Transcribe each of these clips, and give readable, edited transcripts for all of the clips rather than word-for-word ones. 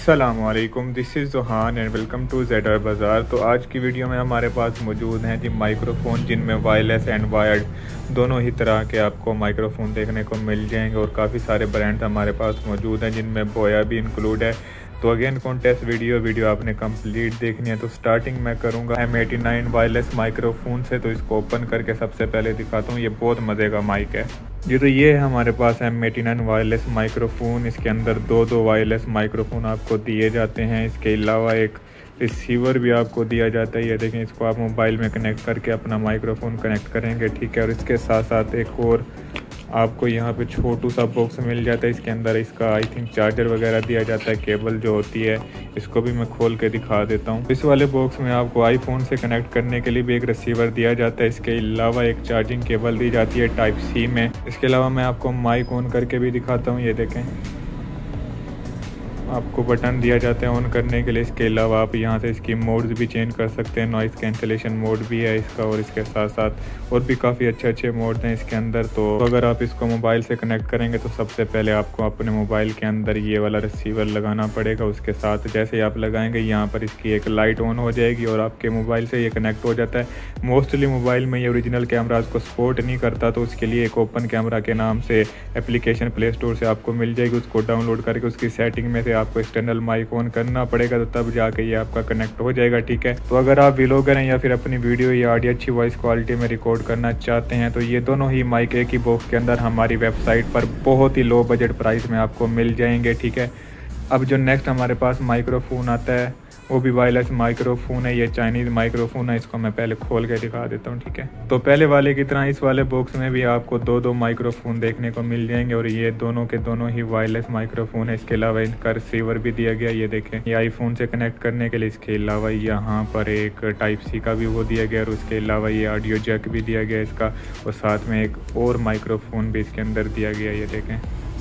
अस्सलामुअलैकुम, this is Johan and welcome to ज़ेडर बाज़ार। तो आज की वीडियो में हमारे पास मौजूद हैं जी माइक्रोफ़ोन, जिनमें वायरलेस एंड वायर्ड दोनों ही तरह के आपको माइक्रोफ़ोन देखने को मिल जाएंगे और काफ़ी सारे ब्रांड हमारे पास मौजूद हैं जिनमें बोया भी इंक्लूड है। तो अगेन कॉन्टेस्ट वीडियो आपने कंप्लीट देखनी है। तो स्टार्टिंग मैं करूँगा M89 वायरलेस माइक्रोफोन से। तो इसको ओपन करके सबसे पहले दिखाता हूँ, ये बहुत मज़े का माइक है जी। तो ये है हमारे पास M89 वायरलेस माइक्रोफोन। इसके अंदर दो वायरलेस माइक्रोफोन आपको दिए जाते हैं। इसके अलावा एक रिसीवर भी आपको दिया जाता है। ये देखें, इसको आप मोबाइल में कनेक्ट करके अपना माइक्रोफोन कनेक्ट करेंगे, ठीक है। और इसके साथ साथ एक और आपको यहाँ पे छोटू सा बॉक्स मिल जाता है। इसके अंदर इसका आई थिंक चार्जर वगैरह दिया जाता है, केबल जो होती है। इसको भी मैं खोल के दिखा देता हूँ। इस वाले बॉक्स में आपको आईफोन से कनेक्ट करने के लिए भी एक रिसीवर दिया जाता है। इसके अलावा एक चार्जिंग केबल दी जाती है टाइप सी में। इसके अलावा मैं आपको माइक ऑन करके भी दिखाता हूँ। ये देखें, आपको बटन दिया जाता है ऑन करने के लिए। इसके अलावा आप यहाँ से इसकी मोड्स भी चेंज कर सकते हैं। नॉइज़ कैंसलेशन मोड भी है इसका, और इसके साथ साथ और भी काफ़ी अच्छे मोड हैं इसके अंदर। तो अगर आप इसको मोबाइल से कनेक्ट करेंगे तो सबसे पहले आपको अपने मोबाइल के अंदर ये वाला रिसीवर लगाना पड़ेगा। उसके साथ जैसे ही आप लगाएंगे, यहाँ पर इसकी एक लाइट ऑन हो जाएगी और आपके मोबाइल से ये कनेक्ट हो जाता है। मोस्टली मोबाइल में ये ओरिजिनल कैमराज को सपोर्ट नहीं करता, तो उसके लिए एक ओपन कैमरा के नाम से एप्लीकेशन प्ले स्टोर से आपको मिल जाएगी। उसको डाउनलोड करके उसकी सेटिंग में से आपको एक्सटर्नल माइक ऑन करना पड़ेगा, तो तब जाके ये आपका कनेक्ट हो जाएगा, ठीक है। तो अगर आप व्लॉगर हैं या फिर अपनी वीडियो या ऑडियो अच्छी वॉइस क्वालिटी में रिकॉर्ड करना चाहते हैं, तो ये दोनों ही माइक एक ही बॉक्स के अंदर हमारी वेबसाइट पर बहुत ही लो बजट प्राइस में आपको मिल जाएंगे, ठीक है। अब जो नेक्स्ट हमारे पास माइक्रोफोन आता है वो भी वायरलेस माइक्रोफोन है। ये चाइनीज़ माइक्रोफोन है। इसको मैं पहले खोल के दिखा देता हूँ, ठीक है। तो पहले वाले की तरह इस वाले बॉक्स में भी आपको दो माइक्रोफोन देखने को मिल जाएंगे, और ये दोनों के दोनों ही वायरलेस माइक्रोफोन है। इसके अलावा इनका रिसीवर भी दिया गया, ये देखें, ये आईफोन से कनेक्ट करने के लिए। इसके अलावा यहाँ पर एक टाइप सी का भी वो दिया गया, और उसके अलावा ये ऑडियो जैक भी दिया गया इसका, और साथ में एक और माइक्रोफोन भी इसके अंदर दिया गया, ये देखें।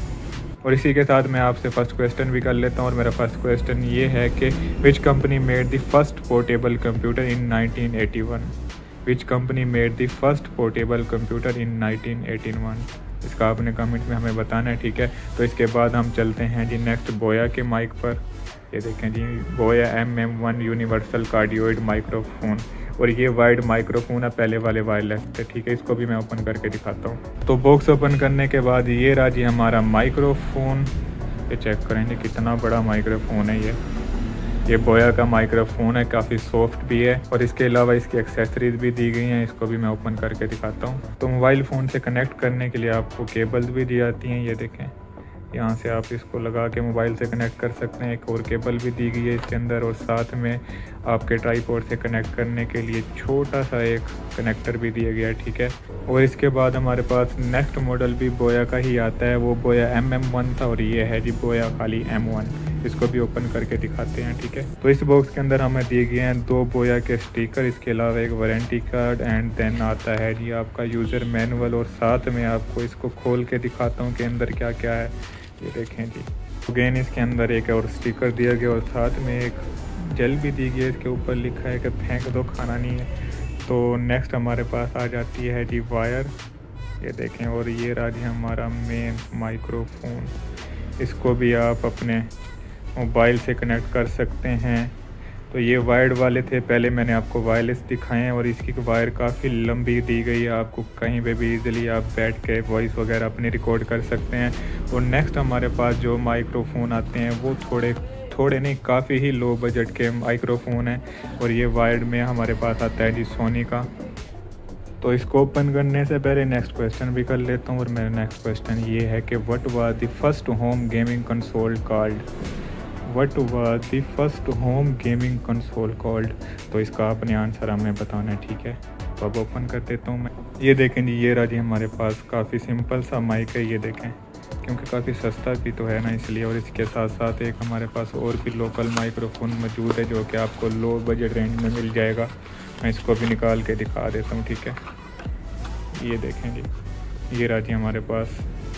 और इसी के साथ मैं आपसे फर्स्ट क्वेश्चन भी कर लेता हूँ, और मेरा फर्स्ट क्वेश्चन ये है कि which company made the first portable computer in 1981। Which company made the first portable computer in 1981। इसका आपने कमेंट में हमें बताना है, ठीक है। तो इसके बाद हम चलते हैं जी नेक्स्ट बोया के माइक पर। ये देखें जी, बोया MM1 यूनिवर्सल कार्डियोइड माइक्रोफोन, और ये वाइड माइक्रोफोन है, पहले वाले वायरलेस थे, ठीक है। इसको भी मैं ओपन करके दिखाता हूँ। तो बॉक्स ओपन करने के बाद ये रहा जी हमारा माइक्रोफोन। ये चेक करेंगे कितना बड़ा माइक्रोफोन है ये बोया का माइक्रोफोन है, काफ़ी सॉफ्ट भी है, और इसके अलावा इसकी एक्सेसरीज भी दी गई हैं। इसको भी मैं ओपन करके दिखाता हूँ। तो मोबाइल फ़ोन से कनेक्ट करने के लिए आपको केबल्स भी दी जाती हैं, ये देखें। यहाँ से आप इसको लगा के मोबाइल से कनेक्ट कर सकते हैं। एक और केबल भी दी गई है इसके अंदर, और साथ में आपके ट्राइपॉड से कनेक्ट करने के लिए छोटा सा एक कनेक्टर भी दिया गया है, ठीक है। और इसके बाद हमारे पास नेक्स्ट मॉडल भी बोया का ही आता है। वो बोया MM1 था, और ये है जी बोया खाली M1। इसको भी ओपन करके दिखाते हैं, ठीक है। तो इस बॉक्स के अंदर हमें दिए गए हैं 2 बोया के स्टिकर, इसके अलावा एक वारंटी कार्ड, एंड देन आता है जी आपका यूज़र मैनुअल। और साथ में आपको इसको खोल के दिखाता हूँ कि अंदर क्या क्या है। ये देखें जी, अगेन इसके अंदर एक और स्टिकर दिया गया, और साथ में एक जेल भी दी गई है। इसके ऊपर लिखा है कि फेंक दो, खाना नहीं है। तो नेक्स्ट हमारे पास आ जाती है जी वायर। ये देखें, और ये रहा जी हमारा मेन माइक्रोफोन। इसको भी आप अपने मोबाइल से कनेक्ट कर सकते हैं। तो ये वायर्ड वाले थे, पहले मैंने आपको वायरलेस दिखाए हैं, और इसकी वायर काफ़ी लंबी दी गई है। आपको कहीं पे भी इजीली आप बैठ के वॉइस वगैरह अपनी रिकॉर्ड कर सकते हैं। और नेक्स्ट हमारे पास जो माइक्रोफोन आते हैं वो थोड़े नहीं, काफ़ी ही लो बजट के माइक्रोफोन हैं, और ये वायर्ड में हमारे पास आता है जी सोनी का। तो इसको ओपन करने से पहले नेक्स्ट क्वेश्चन भी कर लेता हूँ, और मेरा नेक्स्ट क्वेश्चन ये है कि what was the first home gaming console called. What was the first home gaming console called. तो इसका अपने आंसर हमें बताना है, ठीक है। तो अब ओपन कर देता हूँ मैं। ये देखें जी, ये रहा जी हमारे पास काफ़ी सिंपल सा माइक है, ये देखें, क्योंकि काफ़ी सस्ता भी तो है ना, इसलिए। और इसके साथ साथ एक हमारे पास और भी लोकल माइक्रोफोन मौजूद है जो कि आपको लो बजट रेंज में मिल जाएगा। मैं इसको भी निकाल के दिखा देता हूँ, ठीक है। ये देखें जी, ये रहा जी हमारे पास।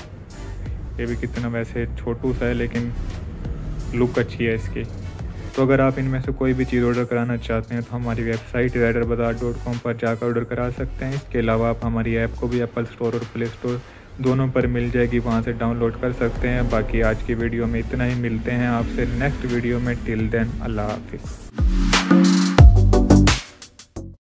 ये भी कितना वैसे छोटू सा है, लेकिन लुक अच्छी है इसकी। तो अगर आप इनमें से कोई भी चीज़ ऑर्डर कराना चाहते हैं तो हमारी वेबसाइट ज़ेडरबाज़ार.com पर जाकर ऑर्डर करा सकते हैं। इसके अलावा आप हमारी ऐप को भी एप्पल स्टोर और प्ले स्टोर दोनों पर मिल जाएगी, वहाँ से डाउनलोड कर सकते हैं। बाकी आज की वीडियो में इतना ही, मिलते हैं आपसे नेक्स्ट वीडियो में। टिल देन अल्लाह हाफिज़।